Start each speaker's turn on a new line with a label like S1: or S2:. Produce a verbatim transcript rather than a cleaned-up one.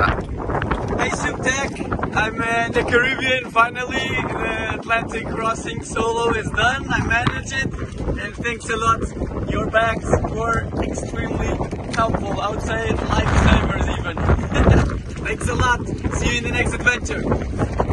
S1: Hey 𝐁𝐿𝐥𝐭, I'm uh, in the Caribbean finally. The Atlantic crossing solo is done. I managed it, and thanks a lot. Your bags were extremely helpful. I would say lifesavers even. Thanks a lot. See you in the next adventure.